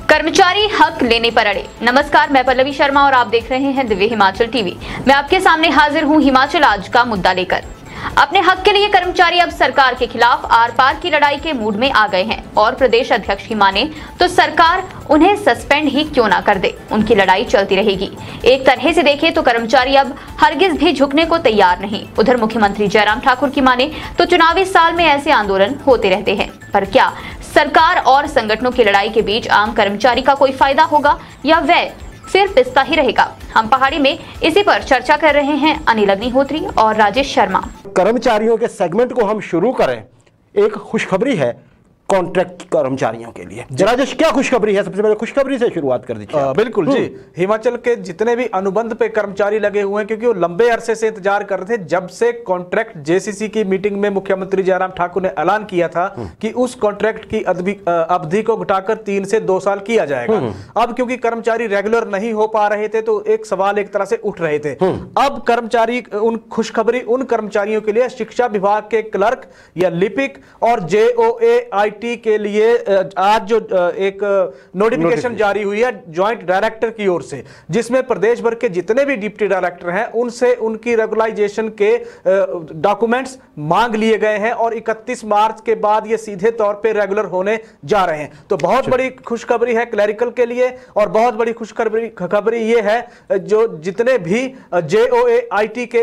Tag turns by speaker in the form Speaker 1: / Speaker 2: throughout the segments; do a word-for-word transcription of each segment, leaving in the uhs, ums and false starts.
Speaker 1: कर्मचारी हक लेने पर अड़े। नमस्कार, मैं पल्लवी शर्मा और आप देख रहे हैं दिव्य हिमाचल टीवी। मैं आपके सामने हाजिर हूं हिमाचल आज का मुद्दा लेकर। अपने हक के लिए कर्मचारी अब सरकार के खिलाफ आर पार की लड़ाई के मूड में आ गए हैं और प्रदेश अध्यक्ष की माने तो सरकार उन्हें सस्पेंड ही क्यों ना कर दे, उनकी लड़ाई चलती रहेगी। एक तरह से देखें तो कर्मचारी अब हरगिज भी झुकने को तैयार नहीं। उधर मुख्यमंत्री जयराम ठाकुर की माने तो चुनावी साल में ऐसे आंदोलन होते रहते हैं, पर क्या सरकार और संगठनों की लड़ाई के बीच आम कर्मचारी का कोई फायदा होगा या वह सिर्फ पिस्ता ही रहेगा? हम पहाड़ी में इसी पर चर्चा कर रहे हैं अनिल अग्निहोत्री और राजेश शर्मा।
Speaker 2: कर्मचारियों के सेगमेंट को हम शुरू करें, एक खुशखबरी है कॉन्ट्रैक्ट कर्मचारियों के लिए। राजेश, क्या खुशखबरी है? सबसे पहले खुशखबरी से शुरुआत कर दीजिए।
Speaker 3: बिल्कुल जी, हिमाचल के जितने भी अनुबंध पे कर्मचारी लगे हुए हैं, क्योंकि वो लंबे अरसे से इंतजार कर रहे थे। जब से कॉन्ट्रैक्ट जेसीसी की मीटिंग में मुख्यमंत्री जयराम ठाकुर ने ऐलान किया था कि उस कॉन्ट्रैक्ट की अवधि को घटाकर तीन से दो साल किया जाएगा। अब क्योंकि कर्मचारी रेगुलर नहीं हो पा रहे थे तो एक सवाल एक तरह से उठ रहे थे। अब कर्मचारी उन खुशखबरी उन कर्मचारियों के लिए शिक्षा विभाग के क्लर्क या लिपिक और जेओए आई के लिए आज जो एक नोटिफिकेशन जारी हुई है ज्वाइंट डायरेक्टर की ओर से, जिसमें प्रदेश भर के जितने भी डिप्टी डायरेक्टर हैं उनसे उनकी रेगुलाइजेशन के डॉक्यूमेंट्स मांग लिए गए हैं और इकतीस मार्च के बाद ये सीधे तौर पे रेगुलर होने जा रहे हैं। तो बहुत बड़ी खुशखबरी है क्लरिकल के लिए और बहुत बड़ी खुशखबरी खबरी ये है जो जितने भी जेओए आईटी के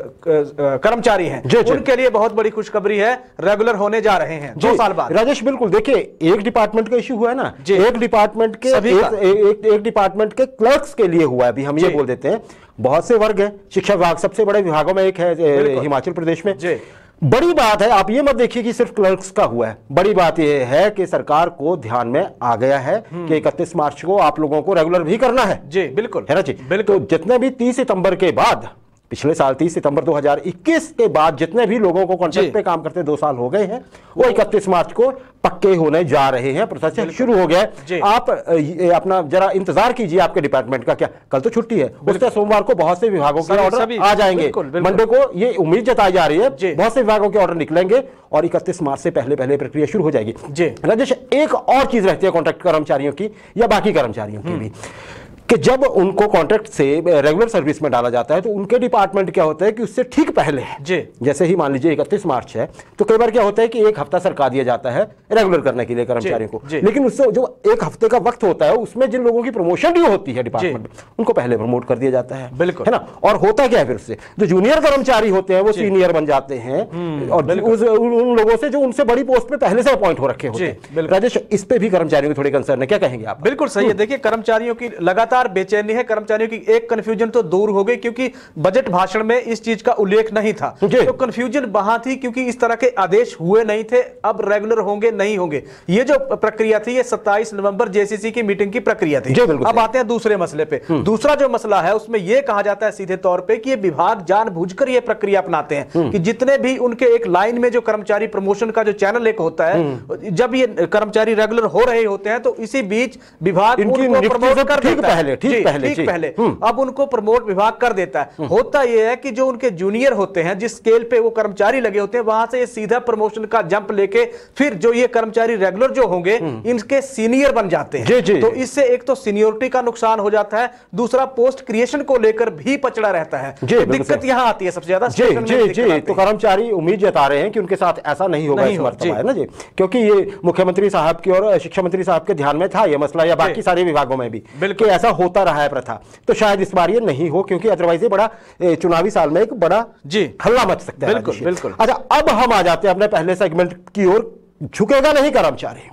Speaker 3: कर्मचारी हैं उनके लिए बहुत बड़ी खुशखबरी है, रेगुलर होने जा रहे हैं दो साल बाद।
Speaker 2: राजेश, बिल्कुल देखिए, एक डिपार्टमेंट का इश्यू हुआ है ना, एक डिपार्टमेंट के एक, एक, एक डिपार्टमेंट के क्लर्क्स के लिए हुआ है। अभी हम ये बोल देते हैं, बहुत से वर्ग हैं, शिक्षा विभाग सबसे बड़े विभागों में एक है हिमाचल प्रदेश में। बड़ी बात है, आप ये मत देखिए कि सिर्फ क्लर्क्स का हुआ है। बड़ी बात यह है कि सरकार को ध्यान में आ गया है कि इकतीस मार्च को आप लोगों को रेगुलर भी करना है। जी बिल्कुल, है ना जी। बिल्कुल, तो जितने भी तीस सितंबर के बाद, पिछले साल तीस सितंबर दो हज़ार इक्कीस के बाद जितने भी लोगों को कॉन्ट्रैक्ट पे काम करते दो साल हो गए हैं, वो इकतीस मार्च को पक्के होने जा रहे हैं। प्रोसेस शुरू हो गया है। आप अपना जरा इंतजार कीजिए, आपके डिपार्टमेंट का क्या, कल तो छुट्टी है, उसके सोमवार को बहुत से विभागों के ऑर्डर आ जाएंगे। मंडे को ये उम्मीद जताई जा रही है बहुत से विभागों के ऑर्डर निकलेंगे और इकतीस मार्च से पहले पहले प्रक्रिया शुरू हो जाएगी। राजेश, एक और चीज रहती है कॉन्ट्रैक्ट कर्मचारियों की या बाकी कर्मचारियों की भी, कि जब उनको कॉन्ट्रैक्ट से रेगुलर सर्विस में डाला जाता है तो उनके डिपार्टमेंट क्या होता है कि उससे ठीक पहले जी, जैसे ही मान लीजिए इकतीस मार्च है तो कई बार क्या होता है कि एक हफ्ता सरका दिया जाता है रेगुलर करने के लिए कर्मचारियों को, लेकिन उससे जो एक हफ्ते का वक्त होता है उसमें जिन लोगों की प्रमोशन ड्यू होती है डिपार्टमेंट में, उनको पहले प्रमोट कर दिया जाता है। बिल्कुल, है ना। और होता क्या है फिर उससे जो जूनियर कर्मचारी होते हैं वो सीनियर बन जाते हैं और उन लोगों से जो उनसे बड़ी पोस्ट में पहले से अपॉइंट हो रखे होते हैं। राजेश, इस पे भी कर्मचारियों की थोड़ी कंसर्न है, क्या कहेंगे आप?
Speaker 3: बिल्कुल सही है। देखिए, कर्मचारियों की लगातार बेचैनी है। कर्मचारियों की एक कंफ्यूजन तो दूर हो गई क्योंकि बजट भाषण में इस चीज का उल्लेख नहीं था, तो कंफ्यूजन वहां थी क्योंकि इस तरह के आदेश हुए नहीं थे। अब रेगुलर होंगे नहीं होंगे, ये जो प्रक्रिया थी ये सत्ताईस नवंबर जेसीसी की मीटिंग की प्रक्रिया थी। अब आते हैं दूसरे मसले पे। दूसरा जो मसला है उसमें यह कहा जाता है सीधे तौर पे कि ये विभाग जानबूझकर ये प्रक्रिया अपनाते हैं कि जितने भी उनके एक लाइन में जो कर्मचारी प्रमोशन का जो चैनल एक होता है, जब ये कर्मचारी रेगुलर हो रहे होते हैं तो इसी बीच विभाग उनको प्रमोट कर देता है। ठीक पहले पहले अब उनको प्रमोट विभाग कर देता है। होता यह है कि जो उनके जूनियर होते हैं, जिस स्केल पे वो कर्मचारी लगे होते हैं, वहां से ये सीधा प्रमोशन का जंप लेके फिर जो ये कर्मचारी रेगुलर जो होंगे इनके सीनियर बन जाते हैं। जी, जी, तो इससे एक तो सीनियोरिटी का नुकसान हो जाता है, दूसरा पोस्ट क्रिएशन को लेकर भी पचड़ा रहता है। तो दिक्कत यहां आती है सबसे ज्यादा।
Speaker 2: जी, जी, जी, तो कर्मचारी उम्मीद जता रहे हैं कि उनके साथ ऐसा नहीं होगा इस मर्तबा, है ना जी, क्योंकि ये मुख्यमंत्री साहब की और शिक्षा मंत्री साहब के ध्यान में था ये मसला, या बाकी सारे विभागों में भी कि ऐसा होता रहा है प्रथा। तो शायद इस बार ये नहीं हो, क्योंकि अदरवाइज ये बड़ा चुनावी साल में एक बड़ा जी हल्ला मच सकता है। बिल्कुल बिल्कुल। अच्छा, अब हम आ जाते हैं अपने पहले सेगमेंट की ओर। झुकेगा नहीं कर्मचारी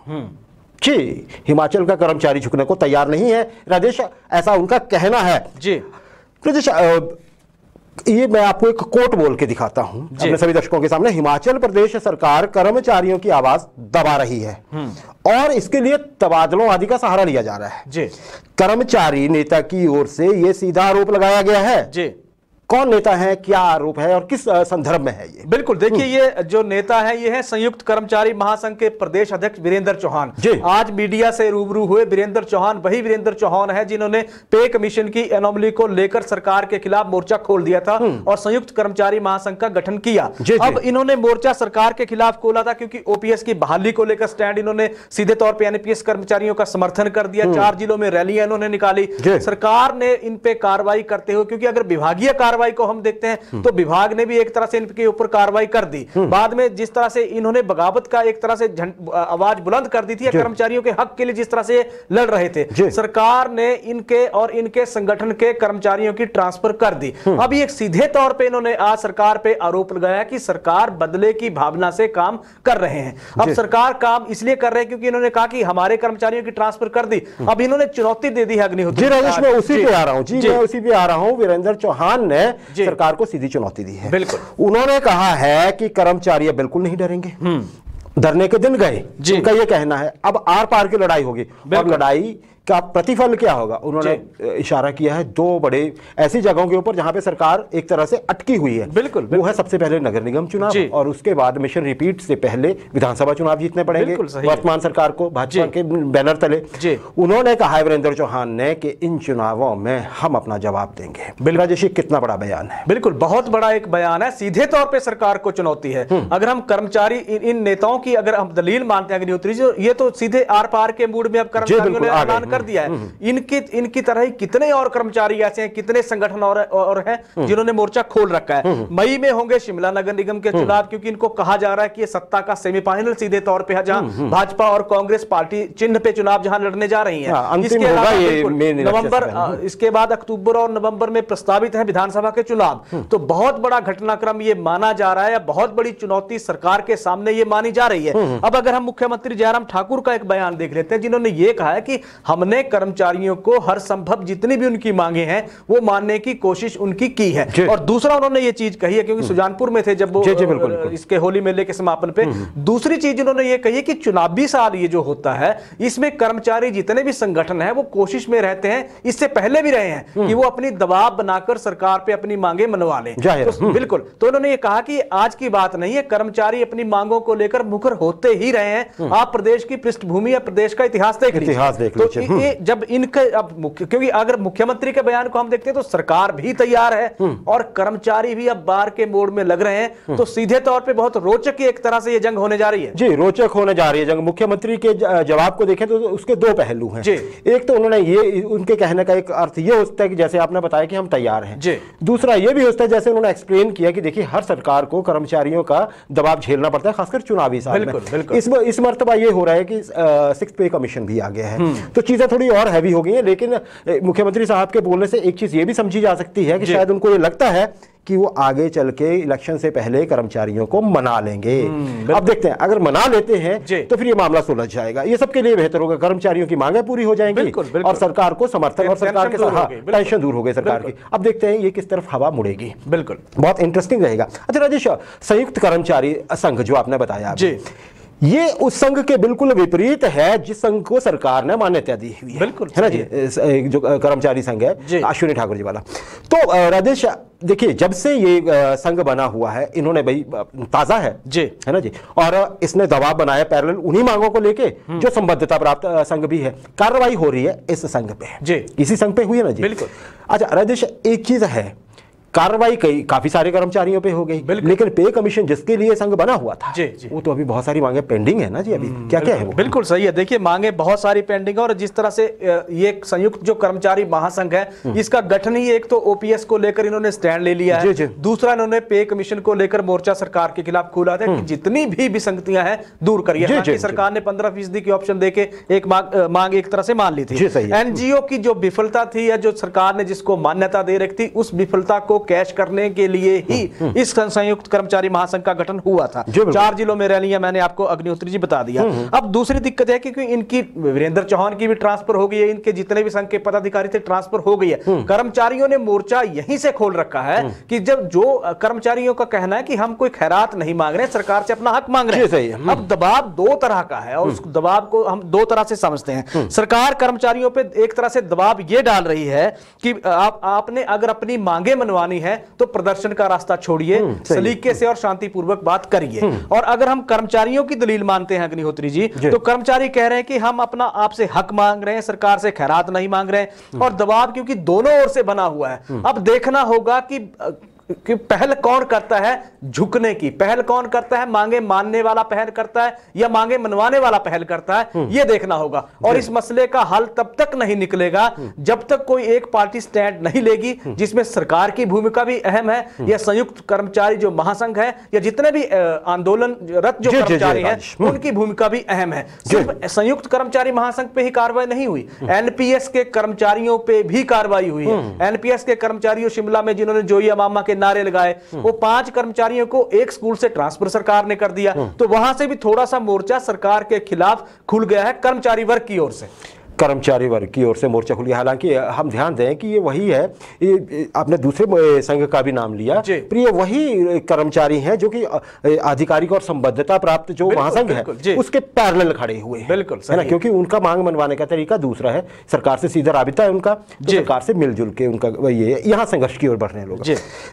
Speaker 2: जी, हिमाचल का कर्मचारी झुकने को तैयार नहीं है राजेश, ऐसा उनका कहना है जी। राजेश, ये मैं आपको एक कोट बोल के दिखाता हूं अपने सभी दर्शकों के सामने। हिमाचल प्रदेश सरकार कर्मचारियों की आवाज दबा रही है और इसके लिए तबादलों आदि का सहारा लिया जा रहा है जी। कर्मचारी नेता की ओर से यह सीधा आरोप लगाया गया है जी कौन नेता है, क्या आरोप है और किस संदर्भ में है ये?
Speaker 3: बिल्कुल, देखिए ये जो नेता है ये है संयुक्त कर्मचारी महासंघ के प्रदेश अध्यक्ष वीरेंद्र चौहान। आज मीडिया से रूबरू हुए वीरेंद्र चौहान वही वीरेंद्र चौहान है जिन्होंने पे कमीशन की एनोमली को लेकर सरकार के खिलाफ मोर्चा खोल दिया था और संयुक्त कर्मचारी महासंघ का गठन किया। अब इन्होंने मोर्चा सरकार के खिलाफ खोला था क्योंकि ओपीएस की बहाली को लेकर स्टैंड इन्होंने सीधे तौर पर एनपीएस कर्मचारियों का समर्थन कर दिया। चार जिलों में रैलियां इन्होंने निकाली। सरकार ने इन पे कार्रवाई करते हुए, क्योंकि अगर विभागीय कार्रवाई को हम देखते हैं तो विभाग ने भी एक तरह से इनके ऊपर कार्रवाई कर दी। बाद में जिस तरह से इन्होंने बगावत का एक तरह से आवाज बुलंद कर दी थी कर्मचारियों के हक के लिए, जिस तरह से लड़ रहे थे, सरकार ने इनके और इनके संगठन के कर्मचारियों की ट्रांसफर कर दी। अब ये सीधे तौर पे इन्होंने आज सरकार पे आरोप लगाया कि सरकार बदले की भावना से काम कर रहे हैं। अब सरकार काम इसलिए कर रहे हैं क्योंकि इन्होंने कहा कि हमारे कर्मचारियों की ट्रांसफर कर दी। अब इन्होंने चुनौती दे दी है अग्निहोत्री।
Speaker 2: मैं उसी पे आ रहा हूं जी, मैं उसी पे आ रहा हूं। वीरेंद्र चौहान ने सरकार को सीधी चुनौती दी है।
Speaker 3: बिल्कुल,
Speaker 2: उन्होंने कहा है कि कर्मचारी बिल्कुल नहीं डरेंगे। धरने के दिन गए, उनका यह कहना है। अब आर पार की लड़ाई होगी और लड़ाई का प्रतिफल क्या होगा? उन्होंने इशारा किया है दो बड़े ऐसी जगहों के ऊपर जहां पे सरकार एक तरह से अटकी हुई है।
Speaker 3: बिल्कुल,
Speaker 2: वो है सबसे पहले नगर निगम चुनाव और उसके बाद मिशन रिपीट से पहले विधानसभा चुनाव जीतने पड़ेंगे वर्तमान सरकार को भाजपा के बैनर तले। उन्होंने कहा है वीरेंद्र चौहान ने कि इन चुनावों में हम अपना जवाब देंगे। बिल्कुल जी, कितना बड़ा बयान है।
Speaker 3: बिल्कुल, बहुत बड़ा एक बयान है। सीधे तौर पर सरकार को चुनौती है। अगर हम कर्मचारी इन नेताओं की अगर हम दलील मानते हैं अग्निहोत्री जी, ये तो सीधे आर पार के मूड में अब कर्मचारियों ने ऐलान कर दिया है। इनकी इनकी तरह ही कितने और कर्मचारी ऐसे हैं, कितने संगठन और, और हैं जिन्होंने मोर्चा खोल रखा है। मई में होंगे शिमला नगर निगम के चुनाव, क्योंकि इनको कहा जा रहा है कि ये सत्ता का सेमीफाइनल सीधे तौर पे है, जहां भाजपा और कांग्रेस पार्टी चिन्ह पे चुनाव जहां लड़ने जा रही हैं। इसके अलावा नवंबर, इसके बाद अक्टूबर और नवंबर में प्रस्तावित है विधानसभा के चुनाव। तो बहुत बड़ा घटनाक्रम ये माना जा रहा है, बहुत बड़ी चुनौती सरकार के सामने ये मानी जा रही है। अब अगर हम मुख्यमंत्री जयराम ठाकुर का एक बयान देख लेते हैं, जिन्होंने ये कहा है कि हमने कर्मचारियों को हर संभव जितनी भी उनकी मांगे हैं वो मानने की कोशिश उनकी की है। और दूसरा उन्होंने ये चीज कही है, क्योंकि सुजानपुर में थे जब वो जी, जी, बिल्कुल, बिल्कुल। इसके होली मेले के समापन पे दूसरी चीज उन्होंने ये कही है कि चुनावी साल ये जो होता है इसमें कर्मचारी जितने भी संगठन है वो कोशिश में रहते हैं, इससे पहले भी रहे हैं, कि वो अपनी दबाव बनाकर सरकार पे अपनी मांगे मनवा लें। तो बिल्कुल, तो उन्होंने ये कहा कि आज की बात नहीं है, कर्मचारी अपनी मांगों को लेकर मुखर होते ही रहे हैं। आप प्रदेश की पृष्ठभूमि या प्रदेश का इतिहास देख लीजिए। तो जब इनके अब मुख्य, क्योंकि अगर मुख्यमंत्री के बयान को हम देखते हैं तो सरकार भी तैयार है और कर्मचारी भी अब बार के मोड़ में लग रहे हैं। तो सीधे तौर पे बहुत रोचक एक तरह से ये जंग होने जा रही है।
Speaker 2: जी, रोचक होने जा रही है जंग। मुख्यमंत्री के जवाब को देखें तो उसके दो पहलू हैं। एक तो उन्होंने ये, उनके कहने का एक अर्थ ये होता है कि जैसे आपने बताया कि हम तैयार हैं। दूसरा ये भी होता है जैसे उन्होंने एक्सप्लेन किया कि देखिए हर सरकार को कर्मचारियों का दबाव झेलना पड़ता है, खासकर चुनावी साल में। इस इस मर्तबा ये हो रहा है कि सिक्स पे कमीशन भी आ गया है, तो चीजें थोड़ी और हैवी हो गई है। लेकिन मुख्यमंत्री साहब के बोलने से एक चीज ये भी समझी जा सकती है कि शायद उनको ये लगता है कि वो आगे चल के इलेक्शन से पहले कर्मचारियों को मना लेंगे। अब देखते हैं, अगर मना लेते हैं तो फिर ये मामला सुलझ जाएगा। ये सबके लिए बेहतर होगा, कर्मचारियों की मांगें पूरी हो जाएंगी बिल्कुल, बिल्कुल। और सरकार को समर्थन और सरकार के साथ टेंशन दूर हो गई सरकार की। अब देखते हैं ये किस तरफ हवा मुड़ेगी।
Speaker 3: बिल्कुल,
Speaker 2: बहुत इंटरेस्टिंग रहेगा। अच्छा राजेश, संयुक्त कर्मचारी संघ जो आपने बताया, ये उस संघ के बिल्कुल विपरीत है जिस संघ को सरकार ने मान्यता दी हुई है, बिल्कुल है ना जी, जो कर्मचारी संघ है अश्विनी ठाकुर जी वाला। तो राजेश देखिए, जब से ये संघ बना हुआ है, इन्होंने भाई ताजा है जी, है ना जी, और इसने दबाव बनाया पैरेलल उन्हीं मांगों को लेके जो संबद्धता प्राप्त संघ भी है। कार्रवाई हो रही है इस संघ पे जी, इसी संघ पे हुई है ना जी, बिल्कुल। अच्छा राजेश, एक चीज है, कार्रवाई कई काफी सारे कर्मचारियों पे हो गई, लेकिन पे कमीशन जिसके लिए संघ बना हुआ था जी, जी। वो तो अभी बहुत सारी मांगे पेंडिंग है ना जी। अभी क्या क्या है वो?
Speaker 3: बिल्कुल सही है। देखिए, मांगे बहुत सारी पेंडिंग है और जिस तरह से ये संयुक्त जो कर्मचारी महासंघ है, इसका गठन ही एक तो ओपीएस को लेकर इन्होंने स्टैंड ले लिया है, दूसरा इन्होंने पे कमीशन को लेकर मोर्चा सरकार के खिलाफ खोला था कि जितनी भी विसंगतियां हैं दूर करिए। सरकार ने पंद्रह फीसदी की ऑप्शन देके एक मांग एक तरह से मान ली थी। एनजीओ की जो विफलता थी या जो सरकार ने जिसको मान्यता दे रखी थी, उस विफलता को कैश करने के लिए ही इस संयुक्त कर्मचारी महासंघ का गठन हुआ था। चार जिलों में रैलियां मैंने आपको अग्निहोत्री जी बता दिया। अब दूसरी दिक्कत है कि इनकी वीरेंद्र चौहान की भी ट्रांसफर हो गई है, इनके जितने भी संघ के पदाधिकारी थे ट्रांसफर हो गई है। कर्मचारियों ने मोर्चा यहीं से खोल रखा है कि जब जो कर्मचारियों का कहना है कि हम कोई खैरात नहीं मांग रहे, सरकार से अपना हक मांग रहे हैं। अब दबाव दो तरह का है और उस दबाव को हम दो तरह से समझते हैं। सरकार कर्मचारियों पर एक तरह से दबाव यह डाल रही है कि आप आपने अगर अपनी मांगे मनवानी करनी है तो प्रदर्शन का रास्ता छोड़िए, सलीके से और शांतिपूर्वक बात करिए। और अगर हम कर्मचारियों की दलील मानते हैं अग्निहोत्री जी, तो कर्मचारी कह रहे हैं कि हम अपना आपसे हक मांग रहे हैं, सरकार से खैरात नहीं मांग रहे हैं, और दबाव क्योंकि दोनों ओर से बना हुआ है। अब देखना होगा कि कि पहल कौन करता है झुकने की, पहल कौन करता है मांगे मानने वाला पहल करता है या मांगे मनवाने वाला पहल करता है, यह देखना होगा। और इस मसले का हल तब तक नहीं निकलेगा जब तक कोई एक पार्टी स्टैंड नहीं लेगी, जिसमें सरकार की भूमिका भी अहम है, या संयुक्त कर्मचारी जो महासंघ है, या जितने भी आंदोलनरत जो कर्मचारी हैं उनकी भूमिका भी अहम है। सिर्फ संयुक्त कर्मचारी महासंघ पे ही कार्रवाई नहीं हुई, एनपीएस के कर्मचारियों पे भी कार्रवाई हुई है। एनपीएस के कर्मचारियों शिमला में जिन्होंने जोइया मामा के नारे लगाए, वो पांच कर्मचारियों को एक स्कूल से ट्रांसफर सरकार ने कर दिया, तो वहां से भी थोड़ा सा मोर्चा सरकार के खिलाफ खुल गया है कर्मचारी वर्ग की ओर से।
Speaker 2: कर्मचारी वर्ग की ओर से मोर्चा खुली। हालांकि हम ध्यान दें कि ये वही है, ये आपने दूसरे संघ का भी नाम लिया, पर ये वही कर्मचारी हैं जो कि आधिकारिक और संबद्धता प्राप्त जो महासंघ है उसके पैरेलल खड़े हुए हैं, बिल्कुल है ना, क्योंकि उनका मांग मनवाने का तरीका दूसरा है, सरकार से सीधा राबिता है उनका, तो सरकार से मिलजुल के उनका ये यहाँ संघर्ष की ओर बढ़ने लोग।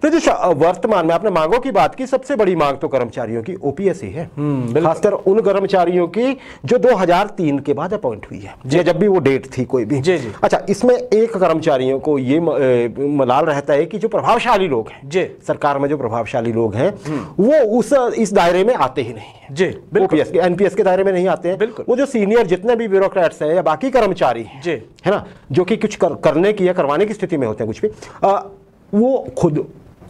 Speaker 2: वर्तमान में आपने मांगों की बात की, सबसे बड़ी मांग तो कर्मचारियों की ओपीएस ही है, खासकर उन कर्मचारियों की जो दो हजार तीन के बाद अपॉइंट हुई है, जब भी वो डेट थी कोई भी। जी जी। अच्छा, इसमें एक कर्मचारियों को ये मलाल रहता है कि जो प्रभावशाली लोग हैं जी, सरकार में जो प्रभावशाली लोग हैं वो उस इस दायरे में आते ही नहीं है जी, ओपीएस के एनपीएस के दायरे में नहीं आते हैं। बिल्कुल। वो जो सीनियर जितने भी ब्यूरोक्रेट्स हैं या बाकी कर्मचारी हैं जी, है ना, जो कि कुछ कर, करने की या करवाने की स्थिति में होते हैं कुछ भी, आ, वो खुद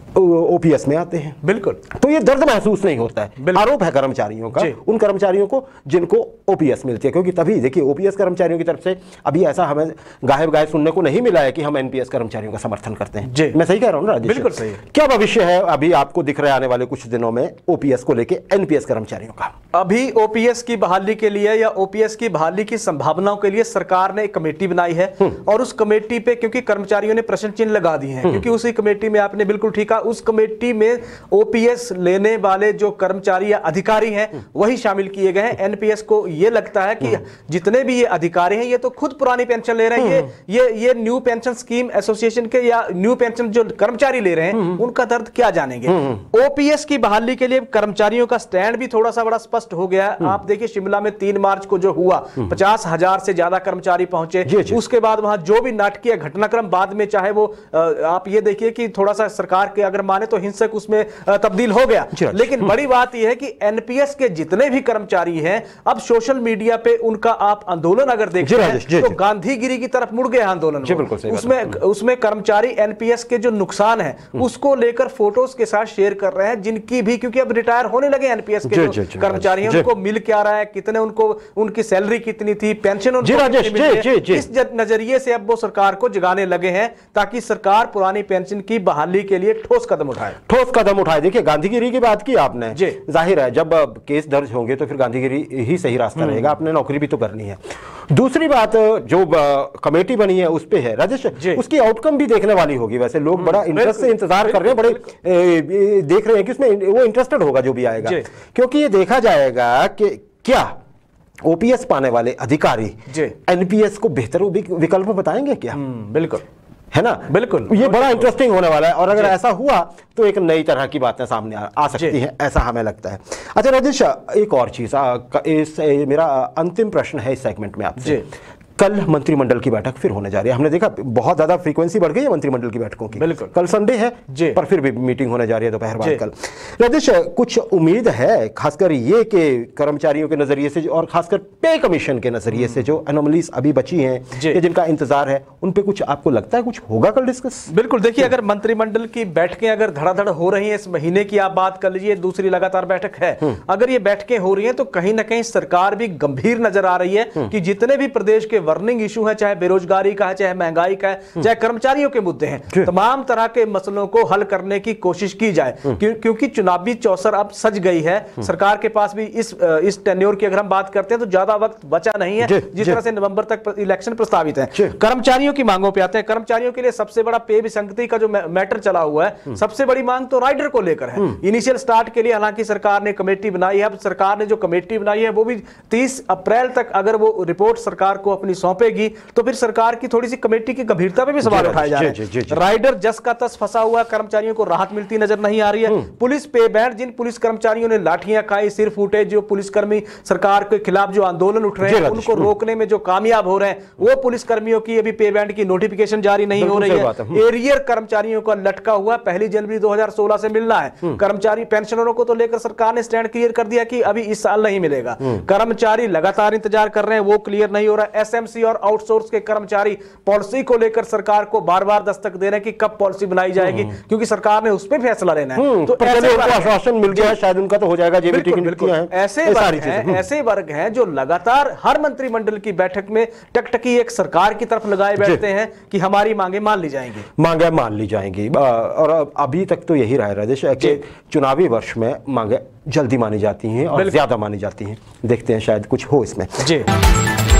Speaker 2: ओपीएस में आते हैं। बिल्कुल। तो ये दर्द महसूस नहीं होता है। आरोप है कर्मचारियों का उन कर्मचारियों को जिनको ओपीएस मिलती है, क्योंकि तभी देखिए ओपीएस कर्मचारियों की तरफ से अभी ऐसा हमें गाहे गाहे सुनने को नहीं मिला है कि हम एनपीएस कर्मचारियों का समर्थन करते हैं जी। मैं सही कह रहा हूँ ना राजेश? बिल्कुल सही। क्या भविष्य है अभी आपको दिख रहा है आने वाले कुछ दिनों में ओपीएस को लेकर एनपीएस कर्मचारियों का?
Speaker 3: अभी ओपीएस की बहाली के लिए या ओपीएस की बहाली की संभावनाओं के लिए सरकार ने एक कमेटी बनाई है, और उस कमेटी पे क्योंकि कर्मचारियों ने प्रश्न चिन्ह लगा दिए हैं, क्योंकि उसी कमेटी में आपने बिल्कुल ठीक कहा, उस कमेटी में ओपीएस लेने वाले जो कर्मचारी या अधिकारी हैं वही शामिल किए गए हैं। एनपीएस को यह लगता है कि जितने भी ये अधिकारी हैं ये तो खुद पुरानी पेंशन ले रहे हैं, ये ये ये न्यू पेंशन स्कीम एसोसिएशन के या न्यू पेंशन जो कर्मचारी ले रहे हैं उनका दर्द क्या जानेंगे। ओपीएस की बहाली के लिए कर्मचारियों का स्टैंड भी थोड़ा सा बड़ा स्पष्ट हो गया है। आप देखिए शिमला में तीन मार्च को जो हुआ, पचास हजार से ज्यादा कर्मचारी पहुंचे, उसके बाद वहां जो भी नाटकीय घटनाक्रम बाद में, चाहे वो आप ये देखिए कि थोड़ा सा सरकार के अगर माने तो हिंसक उसमें तब्दील हो गया, लेकिन बड़ी बात यह है कि एनपीएस के जितने भी कर्मचारी हैं अब सोशल मीडिया पे उनका आप आंदोलन अगर देखते हैं तो गांधीगिरी की तरफ मुड़ गया आंदोलन। उसमें उसमें कर्मचारी एनपीएस के जो नुकसान है उसको लेकर फोटोज के साथ शेयर कर रहे हैं, जिनकी भी क्योंकि अब रिटायर होने लगे एनपीएस के जो कर्मचारी हैं उनको मिल क्या रहा है, कितने उनको उनकी सैलरी कितनी थी, पेंशन उनको, इस नजरिए से अब वो सरकार को जगाने लगे हैं ताकि सरकार पुरानी पेंशन की बहाली के लिए ठोस कदम उठाए
Speaker 2: ठोस कदम उठाए। देखिए गांधीगिरी की बात की आपने, जाहिर है जब केस दर्ज होंगे तो फिर गांधीगिरी ही सही रास्ता रहेगा, आपने नौकरी भी तो करनी है। दूसरी बात जो कमेटी बनी है उस पे है राजेश, उसकी आउटकम भी देखने वाली होगी। वैसे लोग बड़ा इंटरेस्ट से इंतजार कर रहे हैं, बड़े ए, देख रहे हैं कि उसमें वो इंटरेस्टेड होगा जो भी आएगा, क्योंकि ये देखा जाएगा कि क्या ओपीएस पाने वाले अधिकारी एनपीएस को बेहतर विकल्प बताएंगे क्या। बिल्कुल, है ना, बिल्कुल, ये बड़ा इंटरेस्टिंग होने वाला है। और अगर ऐसा हुआ तो एक नई तरह की बातें सामने आ, आ सकती हैं, ऐसा हमें लगता है। अच्छा राजेश, एक और चीज, इस मेरा अंतिम प्रश्न है इस सेगमेंट में आपसे। कल मंत्रिमंडल की बैठक फिर होने जा रही है, हमने देखा बहुत ज्यादा फ्रीक्वेंसी बढ़ गई है मंत्रिमंडल की बैठकों की। बिल्कुल, कल संडे है पर फिर भी मीटिंग होने जा रही है दोपहर बाद कल। राजेश, कुछ उम्मीद है खासकर ये कि कर्मचारियों के नजरिए से और खासकर पे कमीशन के नजरिए से जो एनोमलीज अभी बची हैं, जिनका इंतजार है, उन पे कुछ आपको लगता है कुछ होगा कल डिस्कस?
Speaker 3: बिल्कुल, देखिए अगर मंत्रिमंडल की बैठकें अगर धड़ाधड़ हो रही है, इस महीने की आप बात कर लीजिए, दूसरी लगातार बैठक है, अगर ये बैठकें हो रही है तो कहीं ना कहीं सरकार भी गंभीर नजर आ रही है कि जितने भी प्रदेश के वर्निंग इशू है, चाहे बेरोजगारी का है, चाहे महंगाई का है, चाहे कर्मचारियों के मुद्दे हैं, तमाम तरह के मसलों को हल करने की कोशिश की जाए, क्यों, क्योंकि चुनावी चौसर अब सज गई है। सरकार के पास भी इस इस टेन्योर की अगर हम बात करते हैं तो ज्यादा वक्त बचा नहीं है, जिस तरह से नवंबर तक इलेक्शन प्रस्तावित है। कर्मचारियों की मांगों पे आते हैं। कर्मचारियों के लिए सबसे बड़ा पे विसंगति का जो मैटर चला हुआ है, सबसे बड़ी मांग तो राइडर को लेकर है। इनिशियल स्टार्ट के लिए हालांकि सरकार ने कमेटी बनाई है, अब सरकार ने जो कमेटी बनाई है वो भी तीस अप्रैल तक अगर वो रिपोर्ट सरकार को अपनी अपनी सौंपेगी तो फिर सरकार की थोड़ी सी कमेटी की गंभीरता पे भी सवाल उठाए जा रहे हैं। राइडर जस का तस फंसा हुआ, कर्मचारियों को राहत मिलती नजर नहीं आ रही है। पुलिस पे बैंड, जिन पुलिस कर्मचारियों ने लाठियां खाई, सिर फूटे, जो पुलिसकर्मी सरकार के खिलाफ जो आंदोलन उठ रहे हैं उनको रोकने में जो कामयाब हो रहे हैं, वो पुलिसकर्मियों की अभी पे बैंड की नोटिफिकेशन जारी नहीं हो रही है। एरियर कर्मचारियों का लटका हुआ पहली जनवरी दो हजार सोलह से मिलना है। कर्मचारी पेंशनरों को तो लेकर सरकार ने स्टैंड क्लियर कर दिया कि अभी इस साल नहीं मिलेगा। कर्मचारी लगातार इंतजार कर रहे हैं, वो क्लियर नहीं हो रहा है। एसएमसी और आउटसोर्स के कर्मचारी पॉलिसी को लेकर सरकार को बार बार दस्तक दे रहे हैं कि कब पॉलिसी बनाई जाएगी, क्योंकि सरकार ने उस पर फैसला लेना है। तो ऐसे
Speaker 2: आश्वासन मिल गया, शायद उनका तो हो जाएगा।
Speaker 3: ऐसे वर्ग हैं, ऐसे वर्ग हैं जो लगातार हर मंत्रिमंडल की बैठक में टकटकी एक सरकार की तरफ लगाए बैठते हैं कि हमारी मांगे मान ली जाएंगी,
Speaker 2: मांगे मान ली जाएंगी। और अभी तक तो यही रहा है राजेश कि चुनावी वर्ष में मांगे जल्दी मानी जाती हैं और ज्यादा मानी जाती हैं। देखते हैं शायद कुछ हो इसमें।
Speaker 3: जी।